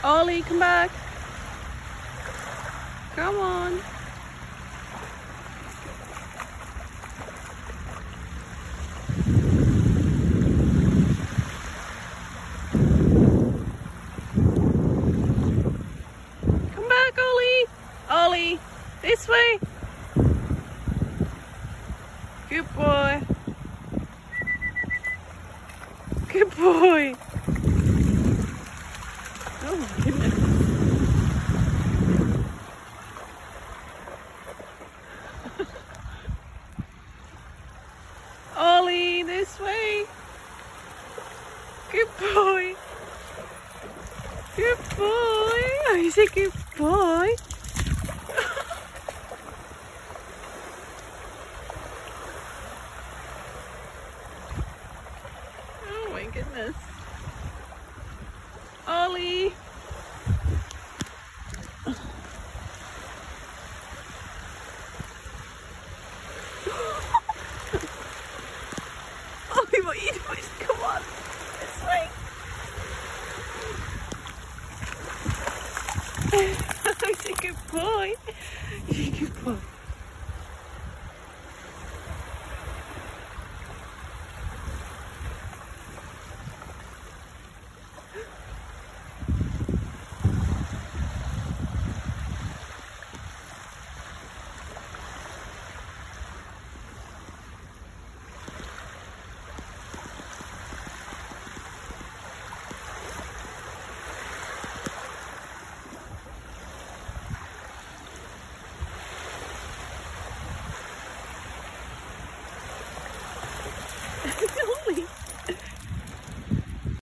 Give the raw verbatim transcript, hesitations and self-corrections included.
Ollie, come back. Come on. Come back, Ollie. Ollie, this way. Good boy. Good boy. Oh my goodness. Ollie, this way. Good boy. Good boy. Oh, he's a good boy. Oh my goodness. Ollie. Ollie, what are you doing? Come on. This way. He's a good boy. He's a good boy.